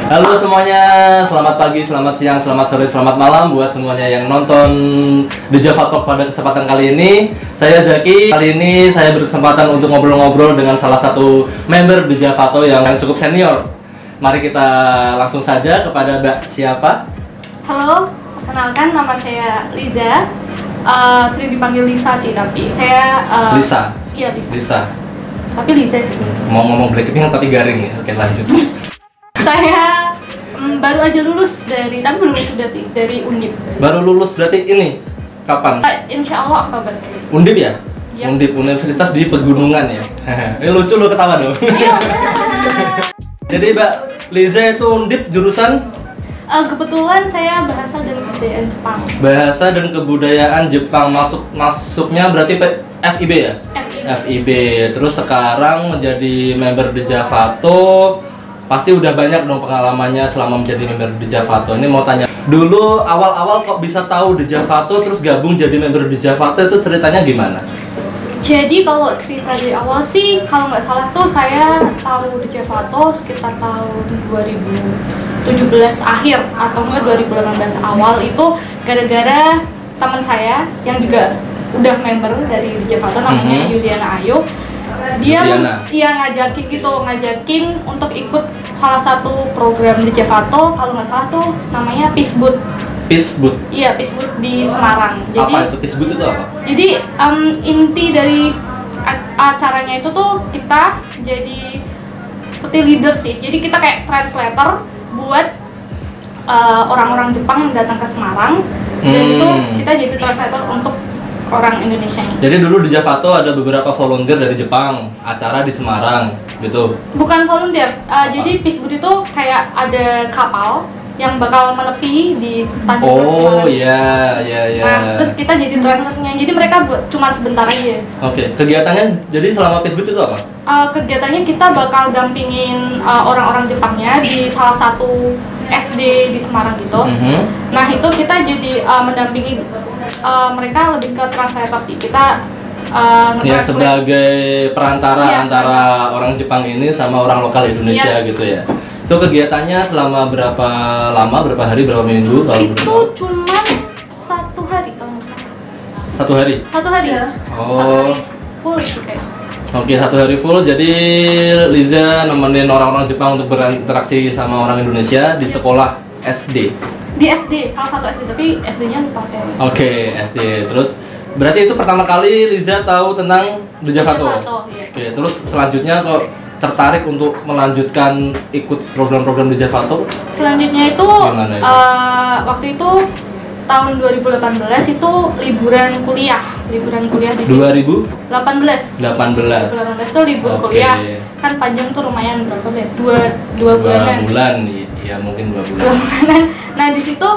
Halo semuanya, selamat pagi, selamat siang, selamat sore, selamat malam buat semuanya yang nonton The Java Talk pada kesempatan kali ini. Saya Zaki. Kali ini saya berkesempatan untuk ngobrol-ngobrol dengan salah satu member The Java Talk yang cukup senior. Mari kita langsung saja kepada Mbak siapa? Halo, perkenalkan nama saya Liza. Sering dipanggil Lisa sih, tapi saya Lisa. Iya, Lisa. Lisa. Tapi Liza sih. Mau ngomong Blackpink tapi garing ya. Oke, lanjut. Saya baru aja lulus dari, tapi belum sudah sih, dari Undip. Baru lulus berarti ini kapan? Insya Allah Oktober. Undip ya? Yap. Undip, Universitas di Pegunungan ya. Ini lucu lo ketawa dong. Iya. Jadi Mbak Liza itu Undip jurusan Kebetulan saya bahasa dan kebudayaan Jepang. Bahasa dan Kebudayaan Jepang. Masuknya berarti FIB ya? FIB. FIB. Terus sekarang menjadi member The Java Talk. Pasti udah banyak dong pengalamannya selama menjadi member The Java Talk. Ini mau tanya, dulu awal-awal kok bisa tahu The Java Talk terus gabung jadi member The Java Talk, itu ceritanya gimana? Jadi kalau cerita dari awal sih, kalau nggak salah tuh saya tahu The Java Talk sekitar tahun 2017 akhir atau enggak 2018 awal, itu gara-gara teman saya yang juga udah member dari The Java Talk, namanya Yuliana Ayu. Dia ngajakin untuk ikut salah satu program The Java Talk, kalau nggak salah tuh namanya Peaceboot. Peaceboot? Iya, Peaceboot di Semarang. Jadi, apa itu Peaceboot itu apa? Jadi inti dari acaranya itu tuh kita jadi seperti leader sih. Jadi kita kayak translator buat orang-orang Jepang yang datang ke Semarang. Dan itu kita jadi translator untuk orang Indonesia. Jadi dulu di Java Talk ada beberapa volunteer dari Jepang, acara di Semarang, gitu. Bukan volunteer. Jadi Peaceboot itu kayak ada kapal yang bakal menepi di Tanjung Priok Semarang. Oh iya. Nah, terus kita jadi translatornya. Jadi mereka cuma sebentar aja. Oke, kegiatannya jadi selama Peaceboot itu apa? Kegiatannya kita bakal dampingin orang-orang Jepangnya di salah satu SD di Semarang gitu. Nah itu kita jadi mendampingi mereka lebih ke translator sih. Kita ya sebagai perantara antara orang Jepang ini sama orang lokal Indonesia gitu ya. Itu kegiatannya selama berapa lama, berapa hari, berapa minggu? Itu cuma 1 hari kalau nggak salah. 1 hari? 1 hari. Oh. 1 hari full gitu kayak. Oke, 1 hari full. Jadi Liza nemenin orang-orang Jepang untuk berinteraksi sama orang Indonesia di sekolah SD. Di SD, salah satu SD, tapi SD-nya lupa saya. Oke, SD. Terus berarti itu pertama kali Liza tahu tentang The Java Talk. Iya. Oke, terus selanjutnya kok tertarik untuk melanjutkan ikut program-program The Java Talk? Selanjutnya itu, waktu itu tahun 2018 itu liburan kuliah di sini. 2018 itu libur kuliah, kan panjang tuh lumayan, berapa deh? 2 bulanan. 2 bulan, ya mungkin 2 bulan. 2 bulanan. Nah di situ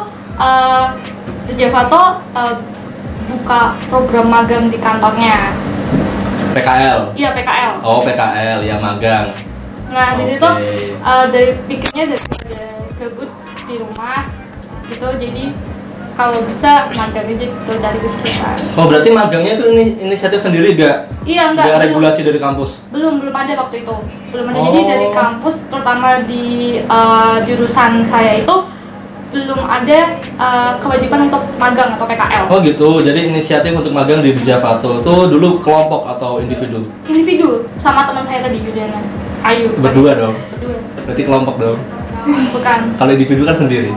The Java Talk buka program magang di kantornya. PKL? Iya, PKL. Oh, PKL, ya magang. Nah di situ dari pikirnya daripada gabut di rumah gitu, jadi kalau bisa magang aja gitu, cari kegiatan. Oh, berarti magangnya itu inisiatif sendiri gak? Iya, enggak. Gak regulasi dari kampus? Belum ada waktu itu. Belum ada. Jadi dari kampus, terutama di jurusan saya itu belum ada kewajiban untuk magang atau PKL. Oh gitu. Jadi inisiatif untuk magang di Java Talk itu dulu kelompok atau individu? Individu, sama teman saya tadi, Yuliana Ayu. Berdua dong? Berdua. Berarti kelompok dong? Bukan. Kalau individu kan sendiri?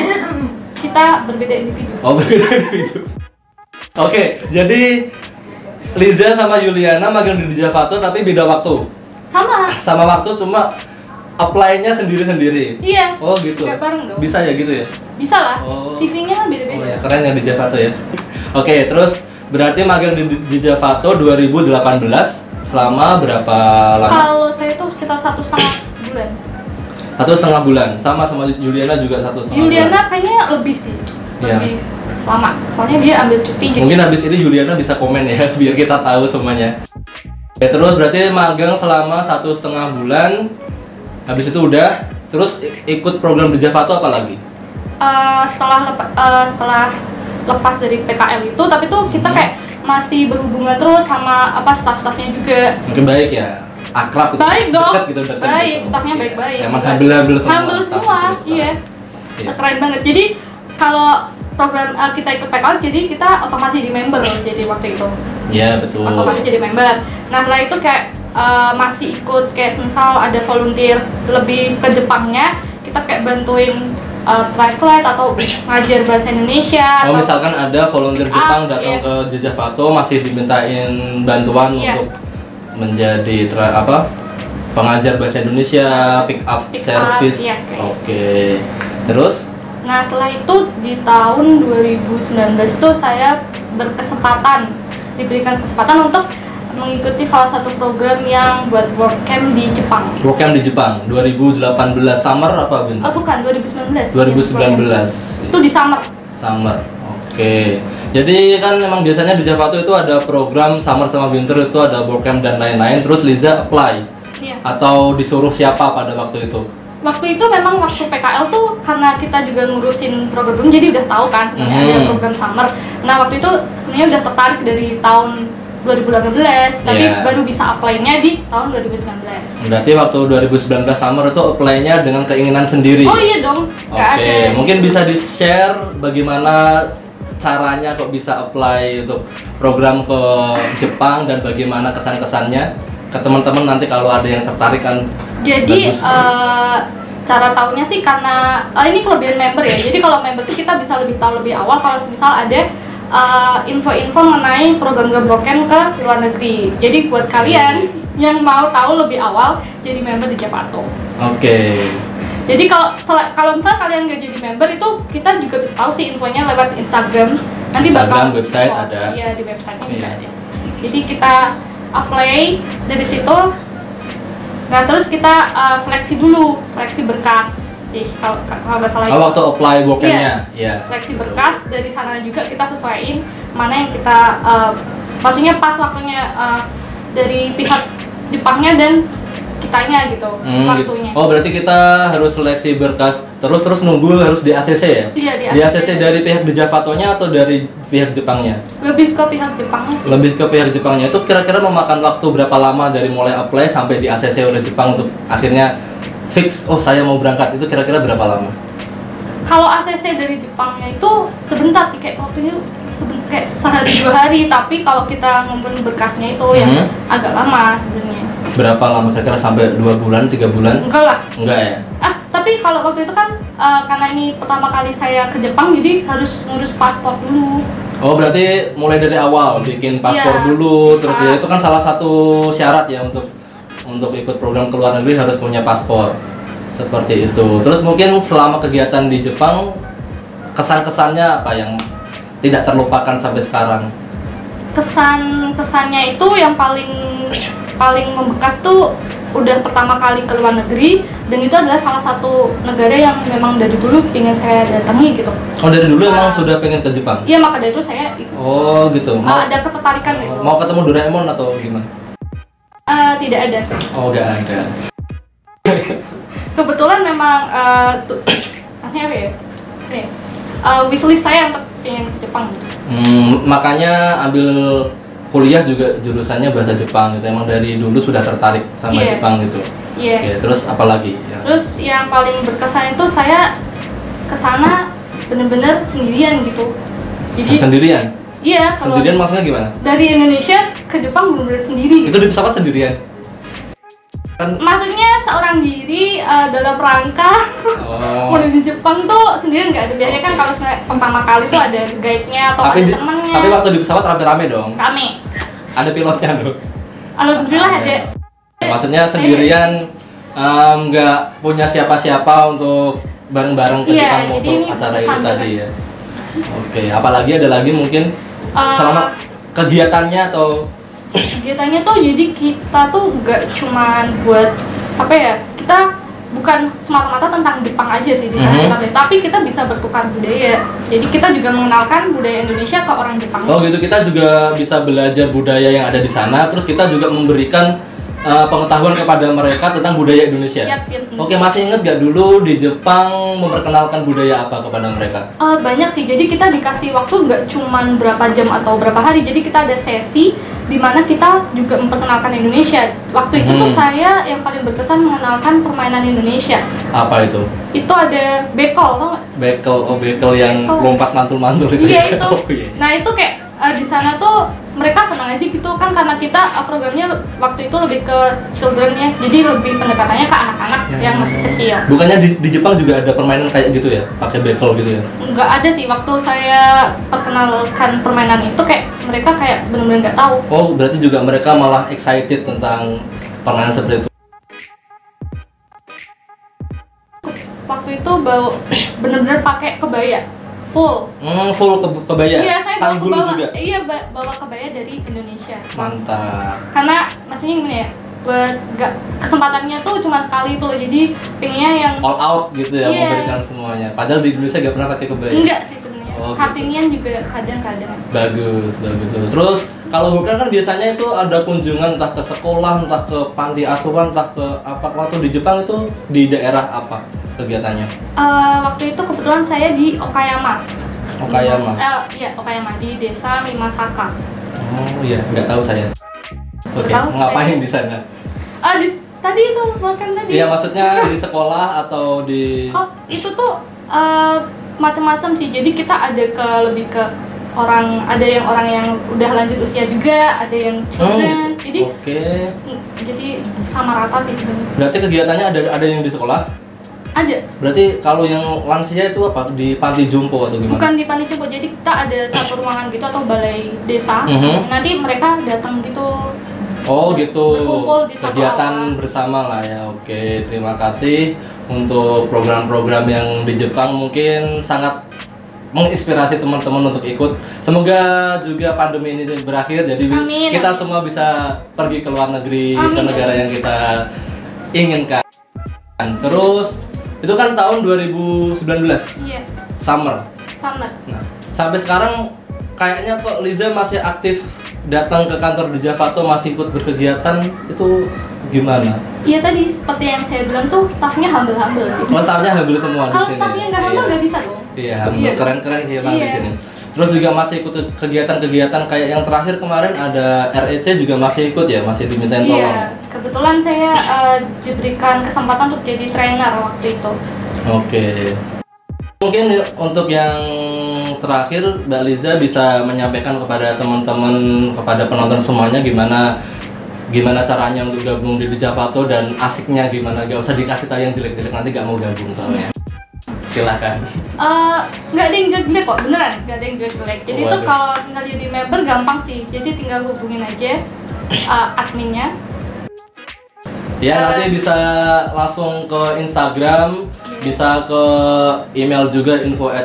Kita berbeda individu. Oh, berbeda individu. Oke, jadi Liza sama Yuliana magang di Java Talk tapi beda waktu? Sama waktu, cuma apply-nya sendiri-sendiri? Iya. Oh gitu? Gak bareng dong. Bisa ya gitu ya? Bisa lah. Oh. CV-nya beda-beda. Oh ya, keren ya di Java Talk ya. Oke, terus berarti magang di Java Talk 2018 selama berapa lama? Kalau saya tuh sekitar 1,5 bulan. 1,5 bulan, sama Yuliana juga 1,5 bulan. Yuliana kayaknya lebih sih, lebih lama. Soalnya dia ambil cuti. Mungkin habis ini Yuliana bisa komen ya, biar kita tahu semuanya. Ya, terus berarti magang selama 1,5 bulan. Habis itu udah, terus ikut program di Java Talk apa lagi? Setelah lepas dari PKL itu, tapi tuh kita kayak masih berhubungan terus sama staff-staffnya juga. Mungkin baik ya. akrab gitu, Baik dong, deket gitu, deket baik, gitu. staffnya Oke. baik-baik. Emang humble semua. Humble staff semua, di sini. iya. Iya. Keren banget. Jadi kalau program kita ikut PKL, jadi kita otomatis jadi member. Jadi waktu itu Iya betul. otomatis jadi member. Nah setelah itu kayak masih ikut kayak misal ada volunteer lebih ke Jepangnya, kita kayak bantuin translate atau ngajar bahasa Indonesia. Oh atau misalkan ada volunteer pick up, Jepang datang iya. ke Jejavato masih dimintain bantuan Iya. untuk menjadi pengajar bahasa Indonesia, pick up Pick up, service. iya, kayak Oke. Terus? Nah setelah itu di tahun 2019 tuh saya diberikan kesempatan untuk mengikuti salah satu program yang buat work camp di Jepang. Workcamp di Jepang 2018 summer apa winter? Oh bukan, 2019. 2019. Itu di summer. Summer. Oke. Jadi kan memang biasanya di Javato itu ada program summer sama winter, itu ada workcamp dan lain-lain. Terus Liza apply Iya. atau disuruh siapa pada waktu itu? Waktu itu memang waktu PKL tuh karena kita juga ngurusin program jadi udah tahu kan sebenarnya ada program summer. Nah waktu itu sebenarnya udah tertarik dari tahun 2018, tapi Iya. baru bisa apply-nya di tahun 2019. Berarti waktu 2019 summer itu apply-nya dengan keinginan sendiri. Oh iya dong, nggak Oke, ada. mungkin bisa di-share bagaimana caranya kok bisa apply untuk program ke Jepang dan bagaimana kesan-kesannya ke teman-teman nanti kalau ada yang tertarik kan. Jadi bagus. cara tahunya sih karena ini kelebihan member ya. Jadi kalau member itu kita bisa lebih tahu lebih awal kalau misal ada info-info mengenai program Gabroken ke luar negeri. Jadi buat kalian yang mau tahu lebih awal jadi member di Javato. Oke. Jadi kalau misal kalian nggak jadi member itu kita juga bisa tahu sih infonya lewat Instagram. Nanti Instagram, bakal website post. ada. Iya di website juga Iya. ada. Jadi kita apply dari situ. Nah terus kita seleksi dulu, seleksi berkas sih kalau nggak salah. Oh, waktu apply workcamp-nya, iya. Seleksi berkas dari sana juga kita sesuaiin mana yang kita maksudnya pas waktunya dari pihak Jepangnya dan kitanya gitu waktunya. Gitu. Oh berarti kita harus seleksi berkas terus nunggu harus di ACC ya? Iya di Di ACC dari pihak Javato-nya atau dari pihak Jepangnya? lebih ke pihak Jepangnya sih. Lebih ke pihak Jepangnya. Itu kira-kira memakan waktu berapa lama dari mulai apply sampai di ACC oleh Jepang untuk akhirnya fix, oh saya mau berangkat, itu kira-kira berapa lama? Kalau ACC dari Jepangnya itu sebentar sih, kayak waktunya kayak sehari 2 hari, tapi kalau kita ngumpulin berkasnya itu yang agak lama sebenarnya. Berapa lama kira-kira, sampai 2 bulan, 3 bulan? Enggak lah. Enggak ya? Tapi kalau waktu itu kan karena ini pertama kali saya ke Jepang jadi harus ngurus paspor dulu. Oh berarti mulai dari awal bikin paspor Iya, dulu, terus bisa. ya itu kan salah satu syarat ya untuk ikut program ke luar negeri harus punya paspor. Seperti itu. Terus mungkin selama kegiatan di Jepang kesan-kesannya apa yang tidak terlupakan sampai sekarang? Kesannya itu yang paling membekas tuh udah pertama kali ke luar negeri, dan itu adalah salah satu negara yang memang dari dulu ingin saya datangi gitu. Oh dari dulu emang sudah pengen ke Jepang? Iya, maka dari itu saya ikut. Oh gitu. Ada ketertarikan gitu. Mau ketemu Doraemon atau gimana? Tidak ada. Oh nggak ada. Kebetulan memang maksudnya apa ya? Nih, wishlist saya untuk pengen ke Jepang gitu. Makanya ambil kuliah juga jurusannya bahasa Jepang gitu. Emang dari dulu sudah tertarik sama Iya. Jepang gitu. Iya. Oke, terus apa lagi? Terus yang paling berkesan itu saya kesana bener-bener sendirian gitu. Jadi Sendirian? iya, kalau Sendirian maksudnya gimana? dari Indonesia ke Jepang bener-bener sendiri. Itu di pesawat sendirian? Kan Maksudnya seorang diri dalam rangka oh. menuju Jepang tuh sendirian nggak ada. Biasanya kan kalau misalnya pertama kali tuh ada guide-nya atau ada temennya. Tapi waktu di pesawat rame-rame dong. Rame. Ada pilotnya loh. Alhamdulillah ada. Maksudnya sendirian nggak punya siapa-siapa untuk bareng-bareng ke Iya, Jepang jadi untuk ini acara itu berkesan tadi ya. Oke, apalagi ada lagi mungkin selama kegiatannya atau kegiatannya tuh jadi kita tuh nggak cuman buat apa ya, kita bukan semata-mata tentang Jepang aja sih di sana kita belajar, tapi kita bisa bertukar budaya. Jadi kita juga mengenalkan budaya Indonesia ke orang Jepang. oh gitu, kita juga bisa belajar budaya yang ada di sana, terus kita juga memberikan pengetahuan kepada mereka tentang budaya Indonesia. Yap. Oke, masih inget gak dulu di Jepang memperkenalkan budaya apa kepada mereka? Banyak sih, jadi kita dikasih waktu nggak cuman berapa jam atau berapa hari, jadi kita ada sesi dimana kita juga memperkenalkan Indonesia. Waktu itu tuh saya yang paling berkesan mengenalkan permainan Indonesia. Apa itu? Itu ada bekol, tau nggak? Bekol yang lompat mantul-mantul itu. Iya itu. Oh, iya. Nah itu kayak di sana tuh mereka senang aja gitu kan, karena kita programnya waktu itu lebih ke children ya, jadi lebih pendekatannya ke anak-anak yang masih kecil. Bukannya di Jepang juga ada permainan kayak gitu ya, pakai bekol gitu ya? Nggak ada sih, waktu saya perkenalkan permainan itu kayak mereka kayak benar-benar nggak tahu. Oh, berarti juga mereka malah excited tentang permainan seperti itu. Waktu itu benar-benar pakai kebaya full. Full kebaya. Iya, saya Sanggul bawa juga. Iya, bawa kebaya dari Indonesia. Mantap. Karena maksudnya gimana ya? Buat kesempatannya tuh cuma sekali itu loh. Jadi pengennya yang All out gitu ya, Iya. memberikan semuanya. Padahal di Indonesia gak pernah pakai kebaya. enggak sih sebenarnya. Oh, gitu. Cuttingan juga kadang-kadang. Bagus. Terus kalau Hurkan kan biasanya itu ada kunjungan entah ke sekolah, entah ke panti asuhan, entah ke apa. Waktu di Jepang itu di daerah apa kegiatannya? Waktu itu kebetulan saya di Okayama. Okayama. Iya, Okayama di desa Mimasaka. Oh iya, nggak tahu saya. Oke, Tahu, ngapain saya. di sana? Tadi itu makan tadi. Iya, maksudnya di sekolah atau di Oh, itu tuh macam-macam sih. Jadi kita ada lebih ke ada yang orang yang udah lanjut usia juga, ada yang children. Jadi Oke. jadi sama rata sih sebenarnya. Berarti kegiatannya ada yang di sekolah? Ada. Berarti kalau yang lansia itu apa? Di panti jompo atau gimana? Bukan di panti jompo. Jadi kita ada satu ruangan gitu atau balai desa. Nanti mereka datang gitu. Oh gitu, Berkumpul di satu kegiatan ruangan. bersama lah ya. Oke, terima kasih untuk program-program yang di Jepang, mungkin sangat menginspirasi teman-teman untuk ikut. Semoga juga pandemi ini berakhir, jadi Amin. kita semua bisa pergi ke luar negeri, Amin. ke negara yang kita inginkan. Terus itu kan tahun 2019 Iya, summer. summer. Nah, sampai sekarang kayaknya kok Liza masih aktif datang ke kantor di Javato, masih ikut berkegiatan, itu gimana? Iya tadi seperti yang saya bilang tuh staffnya humble sih. Oh, staffnya humble semua di Kalau sini. staffnya nggak humble nggak bisa dong. Iya, humble. Iya. Keren-keren sih emang di Iya. sini. Terus juga masih ikut kegiatan-kegiatan kayak yang terakhir kemarin ada REC juga masih ikut ya, masih dimintain tolong. Iya, kebetulan saya diberikan kesempatan untuk jadi trainer waktu itu. Oke. Mungkin untuk yang terakhir Mbak Liza bisa menyampaikan kepada teman-teman, kepada penonton semuanya gimana caranya untuk gabung di Javato dan asiknya gimana. Gak usah dikasih tahu yang jelek-jelek, nanti gak mau gabung soalnya. Silahkan. Nggak ada yang jelek kok, beneran nggak ada yang jelek. Jadi itu Waduh. kalau tinggal jadi member gampang sih. Jadi tinggal hubungin aja adminnya. Ya, nanti bisa langsung ke Instagram, bisa ke email juga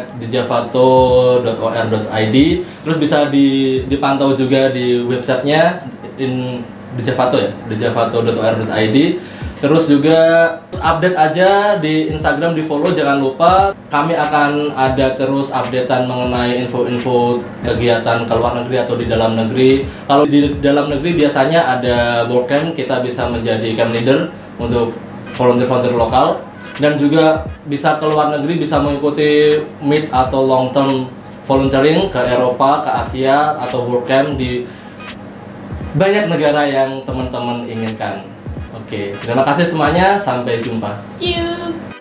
info@dejavato.or.id. Terus bisa dipantau juga di websitenya Dejavato ya, dejavato.or.id. Terus juga update aja di Instagram, di follow, jangan lupa. Kami akan ada terus updatean mengenai info-info kegiatan ke luar negeri atau di dalam negeri. Kalau di dalam negeri biasanya ada WordCamp, kita bisa menjadi camp leader untuk volunteer-volunteer lokal. Dan juga bisa ke luar negeri, bisa mengikuti mid atau long term volunteering ke Eropa, ke Asia, atau WordCamp di banyak negara yang teman-teman inginkan. Oke, terima kasih semuanya, sampai jumpa. See you.